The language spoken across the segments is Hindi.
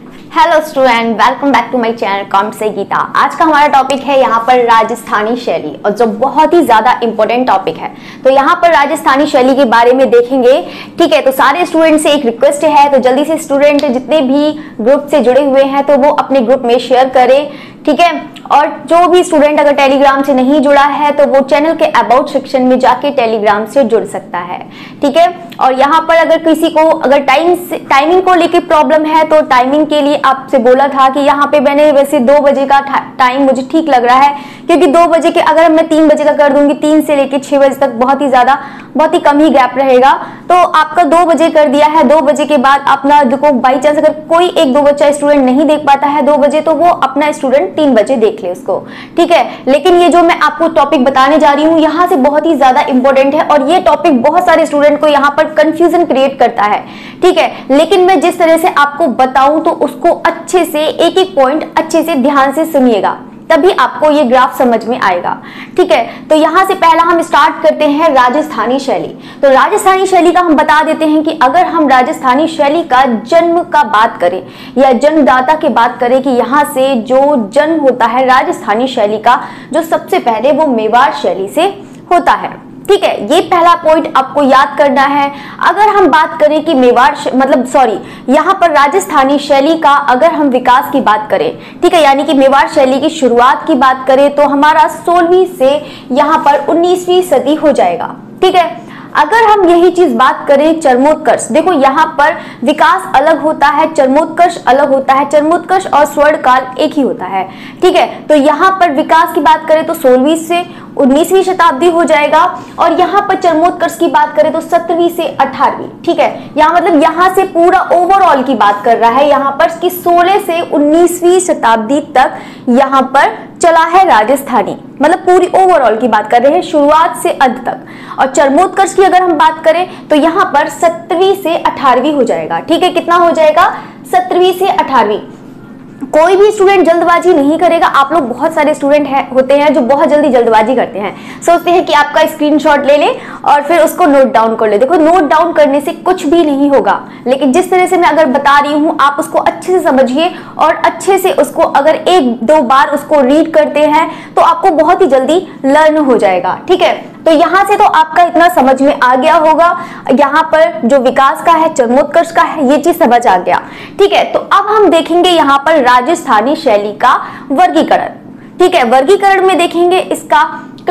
Hello student, welcome back to my channel com से गीता। आज का हमारा टॉपिक है यहाँ पर राजस्थानी शैली, और जो बहुत ही ज्यादा इंपॉर्टेंट टॉपिक है। तो यहाँ पर राजस्थानी शैली के बारे में देखेंगे। ठीक है, तो सारे स्टूडेंट से एक रिक्वेस्ट है, तो जल्दी से स्टूडेंट जितने भी ग्रुप से जुड़े हुए हैं तो वो अपने ग्रुप में शेयर करें। ठीक है, और जो भी स्टूडेंट अगर टेलीग्राम से नहीं जुड़ा है तो वो चैनल के अबाउट सेक्शन में जाके टेलीग्राम से जुड़ सकता है। ठीक है, और यहाँ पर अगर किसी को अगर टाइमिंग को लेके प्रॉब्लम है तो टाइमिंग के लिए आपसे बोला था कि यहाँ पे मैंने वैसे 2 बजे का टाइम मुझे ठीक लग रहा है, क्योंकि 2 बजे के अगर मैं 3 बजे का कर दूंगी, 3 से लेके 6 बजे तक बहुत ही कम ही गैप रहेगा। तो आपका 2 बजे कर दिया है, 2 बजे के बाद अपना देखो बाई चांस अगर कोई 1-2 बच्चा स्टूडेंट नहीं देख पाता है 2 बजे, तो वो अपना स्टूडेंट 3 बजे देख ले उसको। ठीक है, लेकिन ये जो मैं आपको टॉपिक बताने जा रही हूँ यहाँ से बहुत ही ज्यादा इंपॉर्टेंट है, और ये टॉपिक बहुत सारे स्टूडेंट को यहाँ पर कंफ्यूजन क्रिएट करता है। ठीक है, लेकिन मैं जिस तरह से आपको बताऊं तो उसको अच्छे से एक एक पॉइंट अच्छे से ध्यान से सुनिएगा, तभी आपको ये ग्राफ समझ में आएगा। ठीक है, तो यहां से पहला हम स्टार्ट करते हैं राजस्थानी शैली। तो राजस्थानी शैली का हम बता देते हैं कि अगर हम राजस्थानी शैली का जन्म का बात करें या जन्मदाता की बात करें कि यहाँ से जो जन्म होता है राजस्थानी शैली का, जो सबसे पहले वो मेवाड़ शैली से होता है। ठीक है, ये पहला पॉइंट आपको याद करना है। अगर हम बात करें कि यहाँ पर राजस्थानी शैली का अगर हम विकास की बात करें, ठीक है, यानी कि मेवाड़ शैली की शुरुआत की बात करें तो हमारा 16वीं से यहाँ पर 19वीं सदी हो जाएगा। ठीक है, अगर हम यही चीज बात करें चरमोत्कर्ष, देखो यहाँ पर विकास अलग होता है, चरमोत्कर्ष अलग होता है। चरमोत्कर्ष और स्वर्ण काल एक ही होता है। ठीक है, तो यहाँ पर विकास की बात करें तो 16वीं से 19वीं शताब्दी हो जाएगा, और यहाँ पर चरमोत्कर्ष की बात करें तो 17वीं से 18वीं। ठीक है, यहाँ मतलब यहाँ से पूरा ओवरऑल की बात कर रहा है यहाँ पर कि 16 से 19वीं शताब्दी तक यहाँ पर चला है राजस्थानी, मतलब पूरी ओवरऑल की बात कर रहे हैं, शुरुआत से अंत तक। और चरमोत्कर्ष की अगर हम बात करें तो यहाँ पर 7वीं से 18वीं हो जाएगा। ठीक है, कितना हो जाएगा? 7वीं से 18वीं। कोई भी स्टूडेंट जल्दबाजी नहीं करेगा। आप लोग बहुत सारे स्टूडेंट होते हैं जो बहुत जल्दी जल्दबाजी करते हैं, सोचते हैं कि आपका स्क्रीनशॉट ले ले और फिर उसको नोट डाउन कर ले। देखो, नोट डाउन करने से कुछ भी नहीं होगा, लेकिन जिस तरह से मैं अगर बता रही हूँ आप उसको अच्छे से समझिए, और अच्छे से उसको अगर 1-2 बार उसको रीड करते हैं तो आपको बहुत ही जल्दी लर्न हो जाएगा। ठीक है, तो यहाँ से तो आपका इतना समझ में आ गया होगा, यहाँ पर जो विकास का है, चरमोत्कर्ष का है, ये चीज समझ आ गया। ठीक है, तो अब हम देखेंगे यहाँ पर राजस्थानी शैली का वर्गीकरण। ठीक है, वर्गीकरण में देखेंगे इसका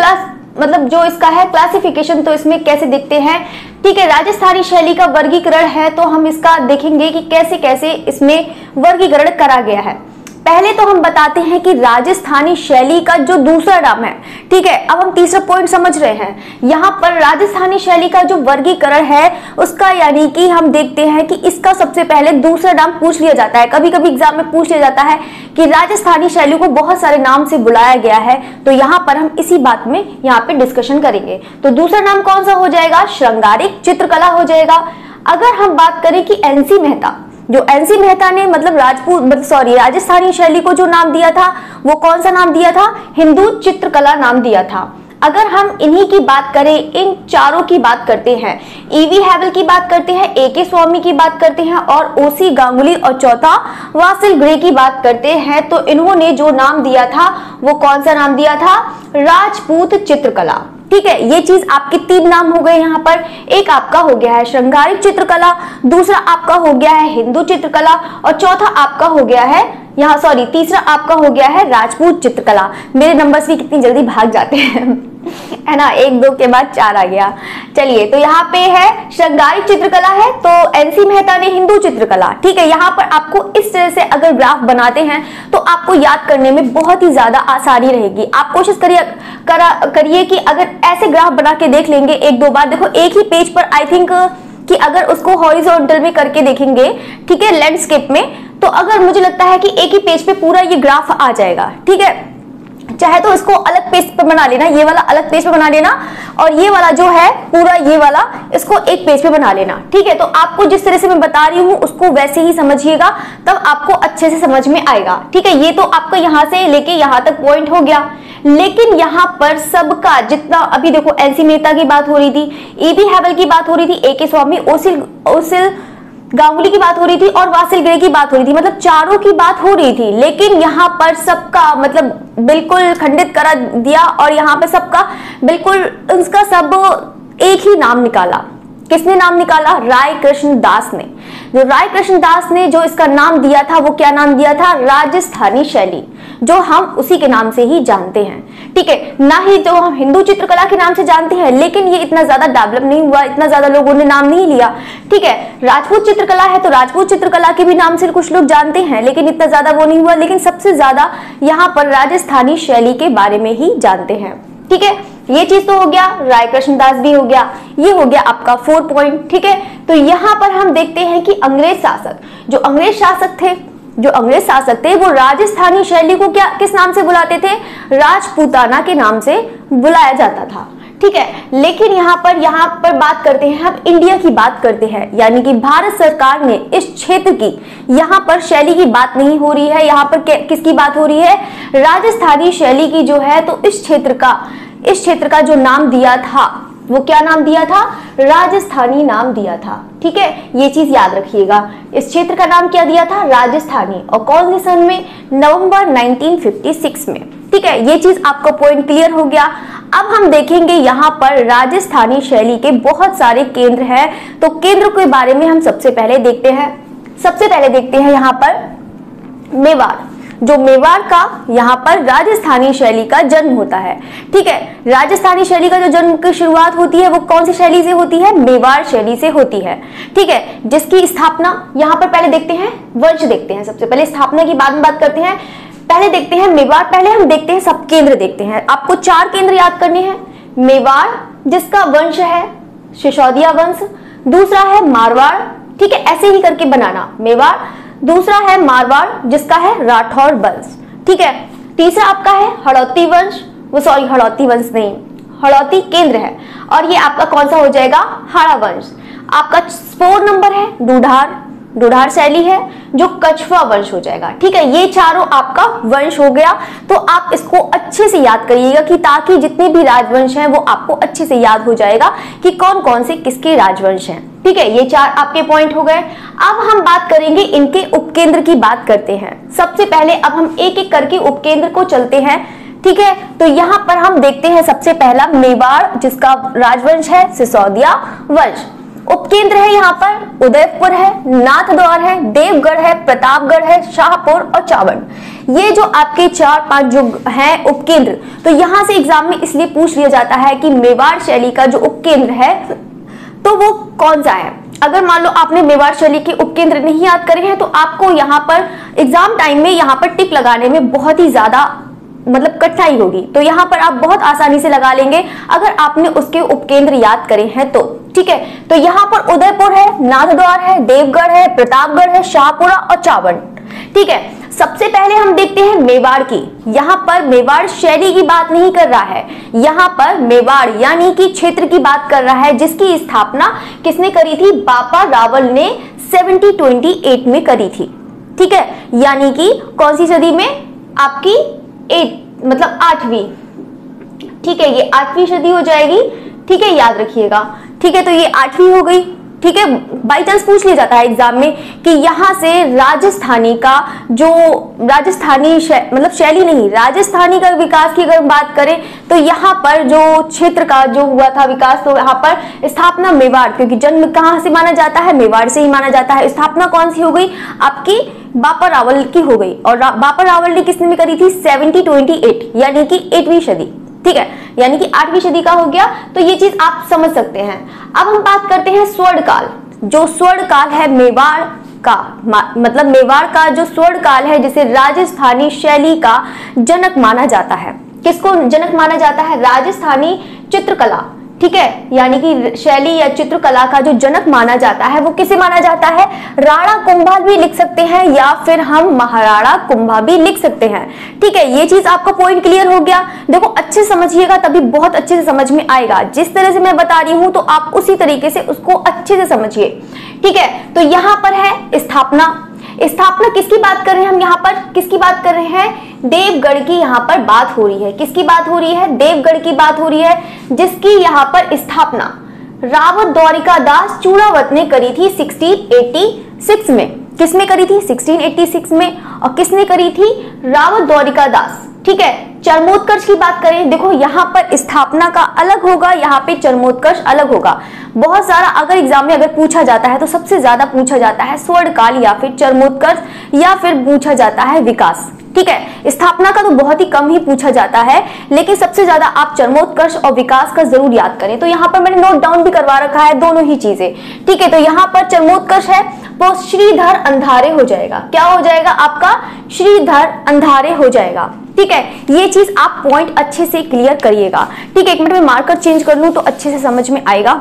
जो इसका है क्लासिफिकेशन, तो इसमें कैसे दिखते हैं। ठीक है, राजस्थानी शैली का वर्गीकरण है तो हम इसका देखेंगे कि कैसे कैसे इसमें वर्गीकरण करा गया है। पहले तो हम बताते हैं कि राजस्थानी शैली का जो दूसरा नाम है। ठीक है, अब हम तीसरा पॉइंट समझ रहे हैं। यहाँ पर राजस्थानी शैली का जो वर्गीकरण है उसका, यानी कि हम देखते हैं कि इसका सबसे पहले दूसरा नाम पूछ लिया जाता है। कभी कभी एग्जाम में पूछ लिया जाता है कि राजस्थानी शैली को बहुत सारे नाम से बुलाया गया है, तो यहाँ पर हम इसी बात में यहाँ पे डिस्कशन करेंगे। तो दूसरा नाम कौन सा हो जाएगा? श्रृंगारिक चित्रकला हो जाएगा। अगर हम बात करें कि एनसी मेहता, जो एनसी मेहता ने राजस्थानी शैली को जो नाम दिया था वो कौन सा नाम दिया था? हिंदू चित्रकला नाम दिया था। अगर हम इन्हीं की बात करें, इन चारों की बात करते हैं, ईवी हैवल की बात करते हैं, एके स्वामी की बात करते हैं, और ओसी गांगुली, और चौथा वासिल ग्रे की बात करते हैं, तो इन्होंने जो नाम दिया था वो कौन सा नाम दिया था? राजपूत चित्रकला। ठीक है, ये चीज आपके 3 नाम हो गए यहाँ पर। एक आपका हो गया है श्रृंगारिक चित्रकला, दूसरा आपका हो गया है हिंदू चित्रकला, और चौथा आपका हो गया है तीसरा आपका हो गया है राजपूत चित्रकला। मेरे नंबर्स भी कितनी जल्दी भाग जाते हैं है ना, 1-2 के बाद 4 आ गया। चलिए, तो यहाँ पे है श्रृंगारिक चित्रकला है, तो एनसी मेहता ने हिंदू चित्रकला। ठीक है, यहाँ पर आपको इस तरह से अगर ग्राफ बनाते हैं तो आपको याद करने में बहुत ही ज्यादा आसानी रहेगी। आप कोशिश करिए कि अगर ऐसे ग्राफ बना के देख लेंगे 1-2 बार, देखो एक ही पेज पर आई थिंक कि अगर उसको हॉरिजॉन्टल में करके देखेंगे, ठीक है, लैंडस्केप में, तो अगर मुझे लगता है कि एक ही पेज पे पूरा ये ग्राफ आ जाएगा। ठीक है, चाहे तो इसको अलग पेज पर बना लेना, ये वाला अलग पेज पर बना लेना, और ये वाला जो है पूरा ये वाला इसको एक पेज पे बना लेना। ठीक है, तो आपको जिस तरह से मैं बता रही हूँ उसको वैसे ही समझिएगा, तब आपको अच्छे से समझ में आएगा। ठीक है, ये तो आपका यहाँ से लेके यहाँ तक पॉइंट हो गया, लेकिन यहाँ पर सबका जितना, अभी देखो एनसी मेहता की बात हो रही थी, ईवी हैवल की बात हो रही थी, एके स्वामी, ओसिल गांगुली की बात हो रही थी और वासिलगिरी की बात हो रही थी, मतलब चारों की बात हो रही थी, लेकिन यहाँ पर सबका मतलब बिल्कुल खंडित करा दिया और यहाँ पे सबका बिल्कुल उसका सब एक ही नाम निकाला। किसने नाम निकाला? राय कृष्ण दास ने। जो राय कृष्ण दास ने जो इसका नाम दिया था वो क्या नाम दिया था? राजस्थानी शैली, जो हम उसी के नाम से ही जानते हैं, ठीक है, ना ही जो हम हिंदू चित्रकला के नाम से जानते हैं, लेकिन ये इतना ज्यादा डेवलप नहीं हुआ, इतना ज्यादा लोगों ने नाम नहीं लिया, ठीक है। राजपूत चित्रकला है तो राजपूत चित्रकला के भी नाम से कुछ लोग जानते हैं, लेकिन इतना ज्यादा वो नहीं हुआ, लेकिन सबसे ज्यादा यहाँ पर राजस्थानी शैली के बारे में ही जानते हैं, ठीक है। ये चीज तो हो गया, राय कृष्ण दास भी हो गया, ये हो गया आपका 4 पॉइंट, ठीक है। तो यहाँ पर हम देखते हैं कि अंग्रेज शासक, जो अंग्रेज शासक थे वो राजस्थानी शैली को क्या किस नाम से बुलाते थे? राजपूताना के नाम से बुलाया जाता था, ठीक है। लेकिन यहाँ पर बात करते हैं, हम इंडिया की बात करते हैं, यानी कि भारत सरकार ने इस क्षेत्र की, यहाँ पर शैली की बात नहीं हो रही है, यहाँ पर किसकी बात हो रही है? राजस्थानी शैली की जो है। तो इस क्षेत्र का जो नाम दिया था वो क्या नाम दिया था? राजस्थानी नाम दिया था, ठीक है। ये चीज याद रखिएगा, इस क्षेत्र का नाम क्या दिया था? राजस्थानी। और कौन से सन में? नवंबर 1956 में, ठीक है। ये चीज आपको पॉइंट क्लियर हो गया। अब हम देखेंगे यहाँ पर राजस्थानी शैली के बहुत सारे केंद्र हैं, तो केंद्र के बारे में हम सबसे पहले देखते हैं यहाँ पर मेवाड़। जो मेवाड़ का यहाँ पर राजस्थानी शैली का जन्म होता है, ठीक है। राजस्थानी शैली का जो जन्म की शुरुआत होती है वो कौन सी शैली से होती है? मेवाड़ शैली से होती है, ठीक है। जिसकी स्थापना यहाँ पर पहले देखते हैं, वंश देखते हैं, सबसे पहले स्थापना की बाद में बात करते हैं। पहले देखते हैं मेवाड़, पहले हम देखते हैं सब केंद्र देखते हैं। आपको 4 केंद्र याद करने हैं। मेवाड़ जिसका वंश है सिसोदिया वंश, दूसरा है मारवाड़, ठीक है, ऐसे ही करके बनाना, मेवाड़, दूसरा है मारवाड़ जिसका है राठौर वंश, ठीक है। तीसरा आपका है हड़ौती वंश, हड़ौती वंश नहीं, हड़ौती केंद्र है, और ये आपका कौन सा हो जाएगा? हाड़ा वंश। आपका 4 नंबर है डूढार शैली है, जो कछवा वंश हो जाएगा, ठीक है। ये चारों आपका वंश हो गया। तो आप इसको अच्छे से याद करिएगा कि ताकि जितने भी राजवंश हैं वो आपको अच्छे से याद हो जाएगा कि कौन कौन से किसके राजवंश हैं, ठीक है। ये 4 आपके पॉइंट हो गए। अब हम बात करेंगे इनके उपकेंद्र की बात करते हैं। सबसे पहले अब हम एक एक करके उपकेंद्र को चलते हैं, ठीक है। तो यहाँ पर हम देखते हैं सबसे पहला मेवाड़ जिसका राजवंश है सिसोदिया वंश। उपकेंद्र है यहाँ पर उदयपुर है, नाथद्वार है, देवगढ़ है, प्रतापगढ़ है, शाहपुर और चावड़। ये जो आपके 4-5 जो हैं उपकेंद्र, तो यहाँ से एग्जाम में इसलिए पूछ लिया जाता है कि मेवाड़ शैली का जो उपकेंद्र है तो वो कौन सा है। अगर मान लो आपने मेवाड़ शैली के उपकेंद्र नहीं याद करे हैं तो आपको यहाँ पर एग्जाम टाइम में यहाँ पर टिक लगाने में बहुत ही ज्यादा मतलब कठिनाई होगी, तो यहाँ पर आप बहुत आसानी से लगा लेंगे अगर आपने उसके उपकेंद्र याद करे हैं तो, ठीक है। तो यहाँ पर उदयपुर है, नाथद्वार है, देवगढ़ है, प्रतापगढ़ है, शाहपुरा और चावड़, ठीक है। सबसे पहले हम देखते हैं मेवाड़ की। यहाँ पर मेवाड़ शैली की बात नहीं कर रहा है, यहाँ पर मेवाड़ यानी कि क्षेत्र की बात कर रहा है, जिसकी स्थापना किसने करी थी? बापा रावल ने 1728 में करी थी, ठीक है। यानी कि कौन सी सदी में? आपकी 8वीं, ठीक है, ये 8वीं सदी हो जाएगी, ठीक है, याद रखिएगा, ठीक है। तो ये 8वीं हो गई, ठीक है। बाई चांस पूछ लिया जाता है एग्जाम में कि यहाँ से राजस्थानी का जो मतलब शैली नहीं, राजस्थानी का विकास की अगर बात करें तो यहाँ पर जो क्षेत्र का जो हुआ था विकास, तो यहाँ पर स्थापना मेवाड़, क्योंकि जन्म कहाँ से माना जाता है? मेवाड़ से ही माना जाता है। स्थापना कौन सी हो गई? आपकी बापा रावल की हो गई, और बापा रावल ने किसने में करी थी? 1728, यानी कि 8वीं सदी, ठीक है, यानी कि 8वीं सदी का हो गया। तो ये चीज आप समझ सकते हैं। अब हम बात करते हैं स्वर्ण काल। जो स्वर्ण काल है मेवाड़ का, मतलब मेवाड़ का जो स्वर्ण काल है, जिसे राजस्थानी शैली का जनक माना जाता है। किसको जनक माना जाता है? राजस्थानी चित्रकला, ठीक है, यानी कि शैली या चित्रकला का जो जनक माना जाता है वो किसे माना जाता है? राणा कुंभा भी लिख सकते हैं या फिर हम महाराणा कुंभा भी लिख सकते हैं, ठीक है। ये चीज आपका पॉइंट क्लियर हो गया। देखो अच्छे समझिएगा तभी बहुत अच्छे से समझ में आएगा। जिस तरह से मैं बता रही हूं तो आप उसी तरीके से उसको अच्छे से समझिए, ठीक है। तो यहाँ पर है स्थापना किसकी बात कर रहे हैं हम? यहाँ पर किसकी बात कर रहे हैं? देवगढ़ की यहाँ पर बात हो रही है। किसकी बात हो रही है? देवगढ़ की बात हो रही है, जिसकी यहाँ पर स्थापना रावत द्वारिका दास चूड़ावत ने करी थी 1686 में। किसने करी थी? 1686 में। और किसने करी थी? रावत द्वारिका दास। ठीक है, चरमोत्कर्ष की बात करें, देखो यहाँ पर स्थापना का अलग होगा, यहाँ पे चरमोत्कर्ष अलग होगा। बहुत सारा अगर एग्जाम में अगर पूछा जाता है तो सबसे ज्यादा पूछा जाता है स्वर्णकाल या फिर चरमोत्कर्ष या फिर पूछा जाता है विकास। ठीक है, स्थापना का तो बहुत ही कम ही पूछा जाता है, लेकिन सबसे ज्यादा आप चरमोत्कर्ष और विकास का जरूर याद करें। तो यहाँ पर मैंने नोट डाउन भी करवा रखा है दोनों ही चीजें। ठीक है, तो यहाँ पर चरमोत्कर्ष है वो श्रीधर अंधारे हो जाएगा। क्या हो जाएगा? आपका श्रीधर अंधारे हो जाएगा। ठीक है, ये चीज आप पॉइंट अच्छे से क्लियर करिएगा। ठीक है, एक मिनट में मार्कर चेंज कर लूं तो अच्छे से समझ में आएगा।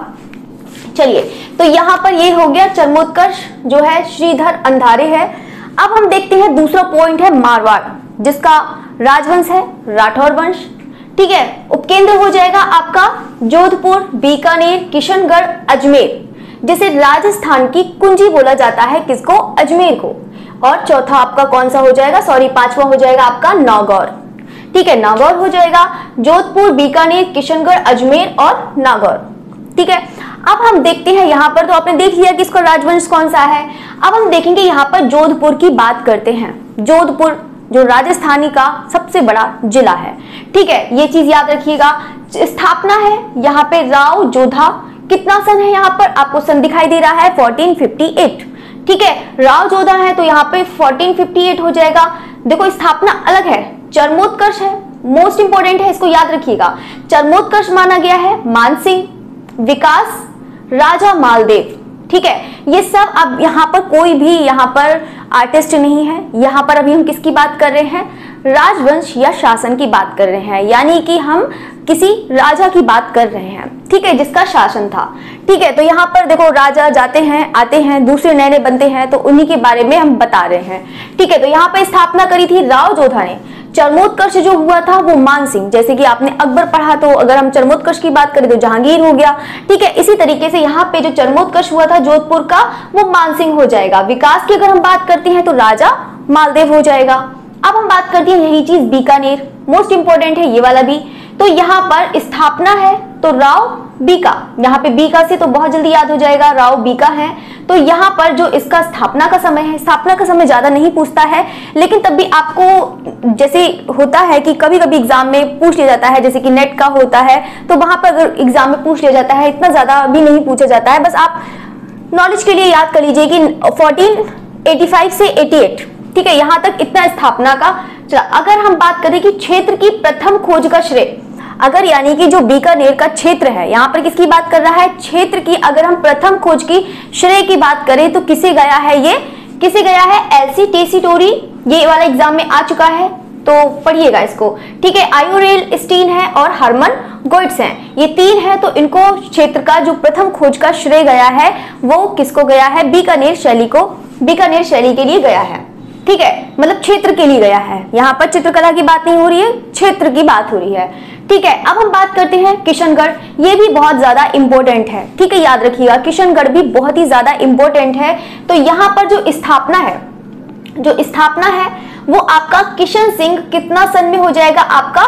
चलिए, तो यहाँ पर ये हो गया चरमोत्कर्ष जो है श्रीधर अंधारे है। अब हम देखते हैं दूसरा पॉइंट है मारवाड़, जिसका राजवंश है राठौर वंश। ठीक है, उपकेंद्र हो जाएगा आपका जोधपुर, बीकानेर, किशनगढ़, अजमेर, जिसे राजस्थान की कुंजी बोला जाता है। किसको? अजमेर को। और चौथा आपका कौन सा हो जाएगा? सॉरी, पांचवा हो जाएगा आपका नागौर। ठीक है, नागौर हो जाएगा, जोधपुर, बीकानेर, किशनगढ़, अजमेर और नागौर। ठीक है, अब हम देखते हैं यहाँ पर, तो आपने देख लिया कि इसका राजवंश कौन सा है। अब हम देखेंगे यहाँ पर जोधपुर की बात करते हैं। जोधपुर जो राजस्थानी का सबसे बड़ा जिला है। ठीक है, ये चीज याद रखिएगा। स्थापना है यहाँ पे राव जोधा। कितना सन है यहाँ पर? आपको सन दिखाई दे रहा है 1458। ठीक है, राव जोधा है तो यहाँ पे 1458 हो जाएगा। देखो, स्थापना अलग है, चरमोत्कर्ष है, मोस्ट इंपोर्टेंट है, इसको याद रखिएगा। चरमोत्कर्ष माना गया है मानसिंह, विकास राजा मालदेव। ठीक है, ये सब अब यहाँ पर कोई भी यहाँ पर आर्टिस्ट नहीं है। यहाँ पर अभी हम किसकी बात कर रहे हैं? राजवंश या शासन की बात कर रहे हैं, यानी कि हम किसी राजा की बात कर रहे हैं। ठीक है, जिसका शासन था। ठीक है, तो यहाँ पर देखो राजा जाते हैं आते हैं, दूसरे नए नए बनते हैं, तो उन्हीं के बारे में हम बता रहे हैं। ठीक है, तो यहाँ पर स्थापना करी थी राव जोधा ने। चरमोत्कर्ष जो हुआ था वो मानसिंह, जैसे कि आपने अकबर पढ़ा, तो अगर हम चरमोत्कर्ष की बात करें तो जहांगीर हो गया। ठीक है, इसी तरीके से यहाँ पे जो चरमोत्कर्ष हुआ था जोधपुर का वो मानसिंह हो जाएगा। विकास की अगर हम बात करते हैं तो राजा मालदेव हो जाएगा। अब हम बात करते हैं यही चीज बीकानेर, मोस्ट इंपोर्टेंट है ये वाला भी। तो यहाँ पर स्थापना है तो राव बीका, यहाँ पे बीका से तो बहुत जल्दी याद हो जाएगा, राव बीका है। तो यहाँ पर जो इसका स्थापना का समय है, स्थापना का समय ज्यादा नहीं पूछता है, लेकिन तब भी आपको जैसे होता है कि कभी कभी एग्जाम में पूछ लिया जाता है, जैसे कि नेट का होता है, तो वहां पर अगर एग्जाम में पूछ लिया जाता है, इतना ज्यादा भी नहीं पूछा जाता है। बस आप नॉलेज के लिए याद कर लीजिए कि 1485 से 88, ठीक है, यहाँ तक इतना स्थापना का चला। अगर हम बात करें कि क्षेत्र की प्रथम खोज का श्रेय, अगर यानी कि जो बीकानेर का क्षेत्र है, यहाँ पर किसकी बात कर रहा है? क्षेत्र की अगर हम प्रथम खोज की श्रेय की बात करें तो किसे गया है? ये किसे गया है? L C Tessitori. ये वाला एग्जाम में आ चुका है, तो पढ़िएगा इसको। ठीक है, आयोरेल स्टीन है और हरमन गोइट्स हैं, ये तीन है। तो इनको क्षेत्र का जो प्रथम खोज का श्रेय गया है वो किसको गया है? बीकानेर शैली को, बीकानेर शैली के लिए गया है। ठीक है, मतलब क्षेत्र के लिए गया है। यहाँ पर चित्रकला की बात नहीं हो रही है, क्षेत्र की बात हो रही है। ठीक है, अब हम बात करते हैं किशनगढ़। ये भी बहुत ज्यादा इंपॉर्टेंट है। ठीक है, याद रखिएगा किशनगढ़ भी बहुत ही ज्यादा इंपॉर्टेंट है। तो यहाँ पर जो स्थापना है, जो स्थापना है वो आपका किशन सिंह कितना सन में हो जाएगा? आपका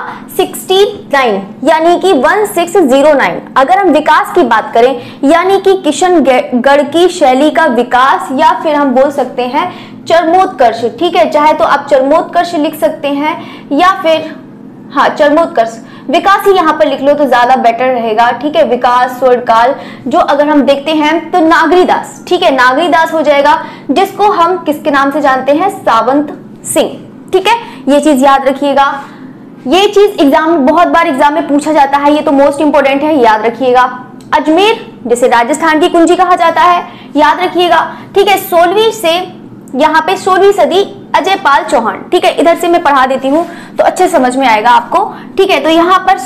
69, यानी कि 1609। अगर हम विकास की बात करें, यानी कि किशनगढ़ की शैली का विकास, या फिर हम बोल सकते हैं चरमोत्कर्ष। ठीक है, चाहे तो आप चरमोत्कर्ष लिख सकते हैं या फिर हाँ चरमोत्कर्ष, विकास ही यहाँ पर लिख लो तो ज्यादा बेटर रहेगा। ठीक है, विकास स्वर्णकाल जो अगर हम देखते हैं तो नागरीदास। ठीक है, नागरीदास हो जाएगा, जिसको हम किसके नाम से जानते हैं? सावंत सिंह। ठीक है, ये चीज याद रखिएगा। ये चीज एग्जाम में बहुत बार एग्जाम में पूछा जाता है, ये तो मोस्ट इंपोर्टेंट है, याद रखिएगा। अजमेर जिसे राजस्थान की कुंजी कहा जाता है, याद रखिएगा। ठीक है, 16वीं से यहाँ पे 16वीं सदी अजयपाल चौहान। ठीक है, इधर से मैं पढ़ा देती हूँ तो अच्छे समझ में आएगा आपको। ठीक है, तो यहाँ पर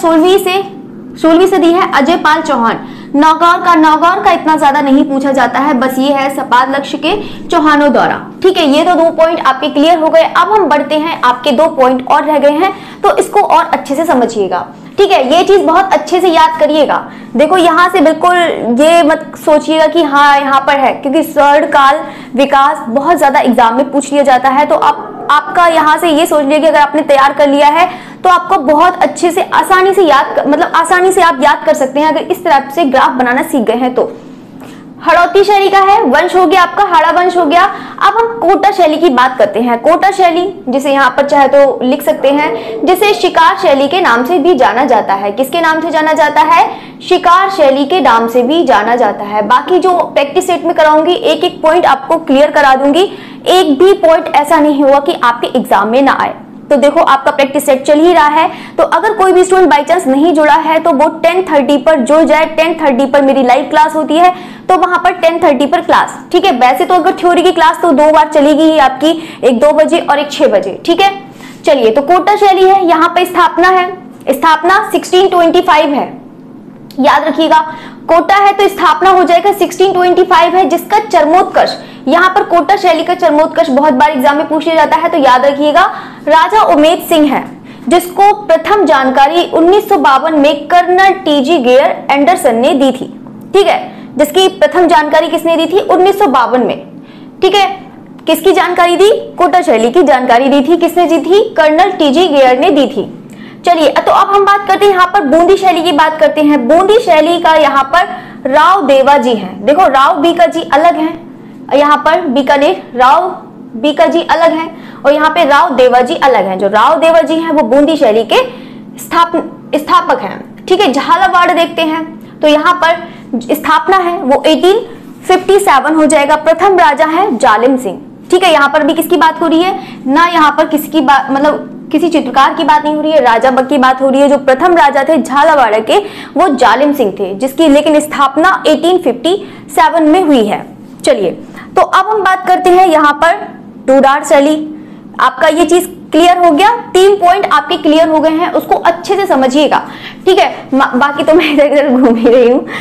16वीं सदी है अजयपाल चौहान। नागौर का इतना ज्यादा नहीं पूछा जाता है, बस ये है सपाद लक्ष्य के चौहानों द्वारा। ठीक है, ये तो 2 पॉइंट आपके क्लियर हो गए। अब हम बढ़ते हैं, आपके 2 पॉइंट और रह गए हैं, तो इसको और अच्छे से समझिएगा। ठीक है, ये चीज बहुत अच्छे से याद करिएगा। देखो यहाँ से बिल्कुल ये मत सोचिएगा कि हाँ यहाँ पर है, क्योंकि स्वर्णकाल विकास बहुत ज्यादा एग्जाम में पूछ लिया जाता है, तो आप आपका यहाँ से ये सोच लिया कि अगर आपने तैयार कर लिया है तो आपको बहुत अच्छे से आसानी से आसानी से आप याद कर सकते हैं अगर इस तरह से ग्राफ बनाना सीख गए हैं तो। हड़ौती शैली का है, वंश हो गया आपका, हाड़ा वंश हो गया। अब हम कोटा शैली की बात करते हैं। कोटा शैली, जिसे यहाँ पर चाहे तो लिख सकते हैं, जिसे शिकार शैली के नाम से भी जाना जाता है। किसके नाम से जाना जाता है? शिकार शैली के नाम से भी जाना जाता है। बाकी जो प्रैक्टिस सेट में कराऊंगी एक एक पॉइंट आपको क्लियर करा दूंगी, एक भी पॉइंट ऐसा नहीं हुआ कि आपके एग्जाम में ना आए। तो देखो आपका प्रैक्टिस सेट चल ही रहा है, तो अगर कोई भी स्टूडेंट बाई चांस नहीं जुड़ा है तो वो 10:30 पर जुड़ जाए। 10:30 पर मेरी लाइव क्लास होती है, तो वहां पर 10:30 पर क्लास, ठीक है। वैसे तो अगर थ्योरी की क्लास तो 2 बार चलेगी ही आपकी, एक 2 बजे और एक 6 बजे, ठीक है। चलिए, तो कोटा शैली है, यहाँ पे स्थापना है, स्थापना 1625 है, याद रखिएगा। कोटा है तो स्थापना हो जाएगा 1625 है, जिसका चरमोत्कर्ष, यहाँ पर कोटा शैली का चरमोत्कर्ष बहुत बार एग्जाम में पूछ लिया जाता है, तो याद रखिएगा राजा उमेद सिंह है, जिसको प्रथम जानकारी 1952 में कर्नल टीजी गेयर एंडरसन ने दी थी, ठीक है। जिसकी प्रथम जानकारी किसने दी थी? 1952 में, ठीक है। किसकी जानकारी दी? कोटा शैली की जानकारी दी थी। किसने दी थी? कर्नल टीजी गेयर ने दी थी। चलिए, तो अब हम बात करते हैं यहाँ पर बूंदी शैली की बात करते हैं। बूंदी शैली का यहाँ पर राव देवाजी है। देखो, राव बीकाजी अलग है, यहाँ पर बीकानेर राव बीकाजी अलग है और यहाँ पे राव देवाजी अलग है। जो राव देवाजी हैं वो बूंदी शैली के स्थापक हैं, ठीक है। झालावाड़ देखते हैं तो यहाँ पर स्थापना है वो 1857 हो जाएगा। प्रथम राजा है जालिम सिंह, ठीक है। यहाँ पर भी किसकी बात हो रही है? ना यहाँ पर किसी की बात, मतलब किसी चित्रकार की बात नहीं हो रही है, राजा बक की बात हो रही है। जो प्रथम राजा थे झालावाड़ के वो जालिम सिंह थे, जिसकी लेकिन स्थापना 1857 में हुई है। चलिए, तो अब हम बात करते हैं यहाँ पर टूडार शैली। आपका ये चीज क्लियर हो गया, 3 पॉइंट आपके क्लियर हो गए हैं, उसको अच्छे से समझिएगा, ठीक है। बाकी तो मैं इधर घूम ही रही हूँ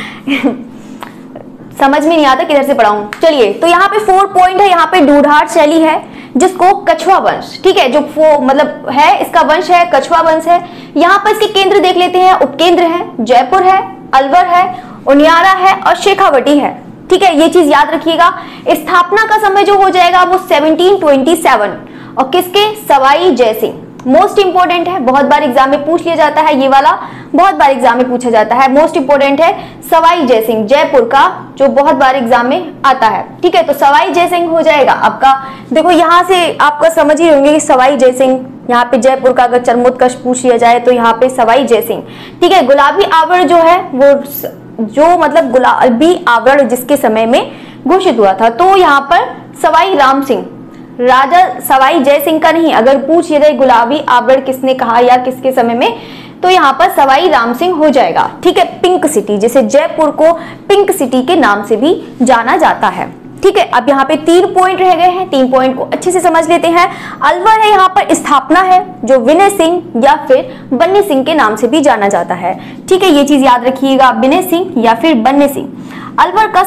समझ में नहीं आता किधर से पढ़ाऊं। चलिए, तो यहाँ पे 4 पॉइंट है। यहाँ पे डूढ़ार शैली है, जिसको कछुआ वंश, ठीक है, जो मतलब है इसका वंश है कछुआ वंश है। यहाँ पर इसके केंद्र देख लेते हैं। उपकेंद्र है जयपुर है, अलवर है, उनियारा है और शेखावटी है, ठीक है। ये चीज याद रखिएगा। स्थापना का समय जो हो जाएगा वो 1727 और किसके? सवाई जयसिंह। मोस्ट इंपोर्टेंट है, बहुत बार एग्जाम में पूछ लिया जाता है, ये वाला बहुत बार एग्जाम में पूछा जाता है। मोस्ट इंपोर्टेंट है सवाई जयसिंह, जयपुर का, जो बहुत बार एग्जाम में आता है, ठीक है। तो सवाई जयसिंह हो जाएगा आपका। देखो यहाँ से आपका समझ ही होंगे कि सवाई जयसिंह, यहाँ पे जयपुर का अगर चरमोत्कर्ष पूछ लिया जाए तो यहाँ पे सवाई जयसिंह, ठीक है। गुलाबी आवरण जो है वो जो मतलब गुलाबी आवरण जिसके समय में घोषित हुआ था, तो यहाँ पर सवाई राम सिंह, राजा सवाई जय सिंह का नहीं। अगर पूछ लिया जाए गुलाबी आवरण किसने कहा या किसके समय में, तो यहाँ पर सवाई राम सिंह हो जाएगा, ठीक है। पिंक सिटी, जैसे जयपुर को पिंक सिटी के नाम से भी जाना जाता है, ठीक है। अब यहाँ पे 3 पॉइंट रह गए हैं, 3 पॉइंट को अच्छे से समझ लेते हैं। अलवर है, यहाँ पर स्थापना है, जो विनय सिंह या फिर बन्नी सिंह के नाम से भी जाना जाता है, ठीक है। ये चीज याद रखिएगा, विनय सिंह या फिर बन्नी सिंह। अलवर का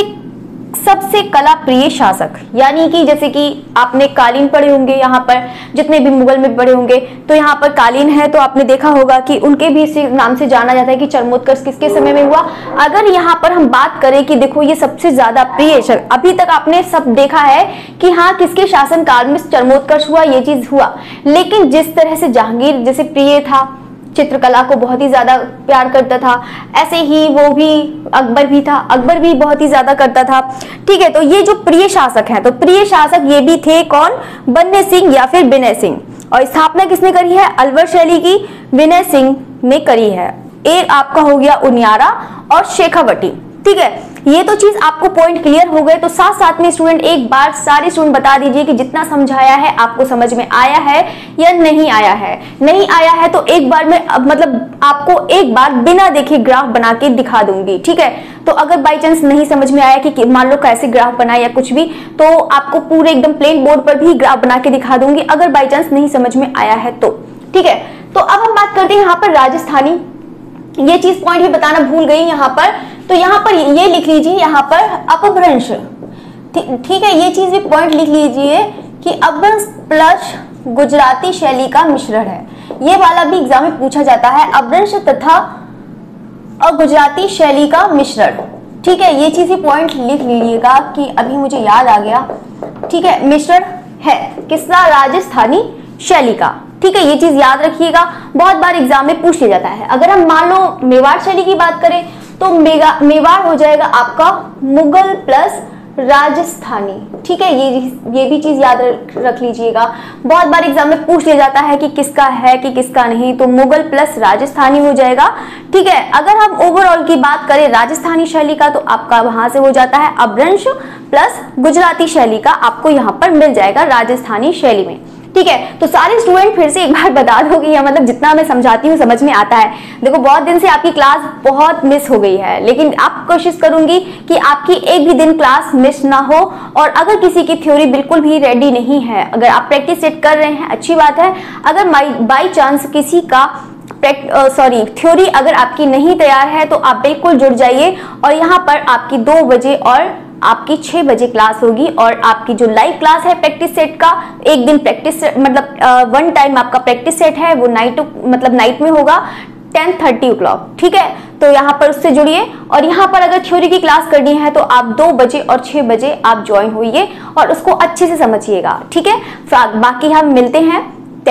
सबसे कला प्रिय शासक, यानी कि जैसे कि आपने कालीन पढ़े होंगे, यहाँ पर जितने भी मुगल में पढ़े होंगे, तो यहाँ पर कालीन है, तो आपने देखा होगा कि उनके भी इसी नाम से जाना जाता है कि चरमोत्कर्ष किसके समय में हुआ। अगर यहाँ पर हम बात करें कि देखो ये सबसे ज्यादा प्रिय, अभी तक आपने सब देखा है कि हाँ किसके शासन काल में चरमोत्कर्ष हुआ, ये चीज हुआ, लेकिन जिस तरह से जहांगीर जैसे प्रिय था, चित्रकला को बहुत ही ज्यादा प्यार करता था, ऐसे ही वो भी अकबर भी था, अकबर भी बहुत ही ज्यादा करता था, ठीक है। तो ये जो प्रिय शासक हैं, तो प्रिय शासक ये भी थे कौन? बन्ने सिंह या फिर विनय सिंह। और स्थापना किसने करी है? अलवर शैली की विनय सिंह ने करी है। एक आपका हो गया उनियारा और शेखावटी, ठीक है। ये तो चीज आपको पॉइंट क्लियर हो गए। तो साथ साथ में स्टूडेंट एक बार सारे स्टूडेंट बता दीजिए कि जितना समझाया है आपको समझ में आया है या नहीं आया है। नहीं आया है तो एक बार मैं मतलब आपको एक बार बिना देखे ग्राफ बना के दिखा दूंगी, ठीक है। तो अगर बाई चांस नहीं समझ में आया कि मान लो कैसे ग्राफ बनाए या कुछ भी, तो आपको पूरे एकदम प्लेन बोर्ड पर भी ग्राफ बना के दिखा दूंगी, अगर बाई चांस नहीं समझ में आया है तो, ठीक है। तो अब हम बात करते हैं यहाँ पर राजस्थानी, ये चीज पॉइंट भी बताना भूल गई यहाँ पर, तो यहाँ पर ये लिख लीजिए, यहाँ पर अपभ्रंश, ठीक है। ये चीज भी पॉइंट लिख लीजिए कि अपभ्रंश प्लस गुजराती शैली का मिश्रण है। ये वाला भी एग्जाम में पूछा जाता है, अपभ्रंश तथा और गुजराती शैली का मिश्रण, ठीक है। ये चीज भी पॉइंट लिख लीजिएगा कि अभी मुझे याद आ गया, ठीक है। मिश्रण है किसका? राजस्थानी शैली का। ठीक है, ये चीज याद रखिएगा, बहुत बार एग्जाम में पूछ लिया जाता है। अगर हम मान लो मेवाड़ शैली की बात करें तो मेवाड़ हो जाएगा आपका मुगल प्लस राजस्थानी। ठीक है, ये भी चीज याद रख लीजिएगा, बहुत बार एग्जाम में पूछ लिया जाता है कि किसका है कि किसका नहीं, तो मुगल प्लस राजस्थानी हो जाएगा। ठीक है, अगर हम ओवरऑल की बात करें राजस्थानी शैली का तो आपका वहां से हो जाता है अपभ्रंश प्लस गुजराती शैली का, आपको यहाँ पर मिल जाएगा राजस्थानी शैली में। ठीक है, तो सारे स्टूडेंट फिर से एक बार बता दो कि मतलब जितना मैं समझाती हूँ समझ में आता है। देखो बहुत दिन से आपकी क्लास बहुत मिस हो गई है, लेकिन आप कोशिश करूंगी कि आपकी एक भी दिन क्लास मिस ना हो। और अगर किसी की थ्योरी बिल्कुल भी रेडी नहीं है, अगर आप प्रैक्टिस सेट कर रहे हैं अच्छी बात है, अगर बाई चांस किसी का थ्योरी अगर आपकी नहीं तैयार है तो आप बिल्कुल जुड़ जाइए। और यहाँ पर आपकी 2 बजे और आपकी 6 बजे क्लास होगी, और आपकी जो लाइव क्लास है प्रैक्टिस सेट का, एक दिन प्रैक्टिस मतलब 1 टाइम आपका प्रैक्टिस सेट है वो नाइट में होगा 10:30 o'clock। ठीक है, तो यहाँ पर उससे जुड़िए। और यहाँ पर अगर थ्योरी की क्लास करनी है तो आप 2 बजे और 6 बजे आप ज्वाइन होइए और उसको अच्छे से समझिएगा। ठीक है, बाकी हम मिलते हैं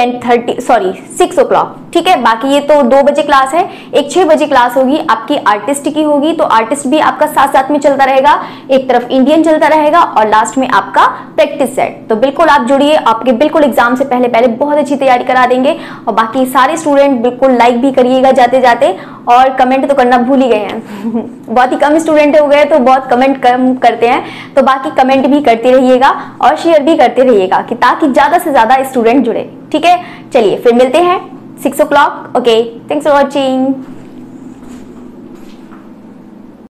6 o'clock। ठीक है, बाकी ये तो 2 बजे क्लास है, एक 6 बजे क्लास होगी आपकी आर्टिस्ट की होगी, तो आर्टिस्ट भी आपका साथ साथ में चलता रहेगा, एक तरफ इंडियन चलता रहेगा और लास्ट में आपका प्रैक्टिस सेट। तो बिल्कुल आप जुड़िए, आपके बिल्कुल एग्जाम से पहले बहुत अच्छी तैयारी करा देंगे। और बाकी सारे स्टूडेंट बिल्कुल लाइक भी करिएगा जाते जाते, और कमेंट तो करना भूल ही गए हैं बहुत ही कम स्टूडेंट हो गए तो बहुत कमेंट कम करते हैं, तो बाकी कमेंट भी करते रहिएगा और शेयर भी करते रहिएगा कि ताकि ज्यादा से ज्यादा स्टूडेंट जुड़े। ठीक है, चलिए फिर मिलते हैं 6 o'clock। Okay, thanks for watching.